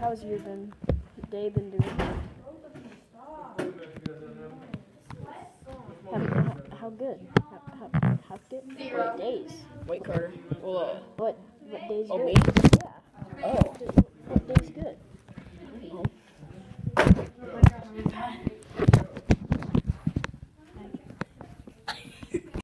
how's your day been doing? How good? How good? What days? Wait, Carter. Well, What days oh, good? me? Yeah. Oh. What day's good?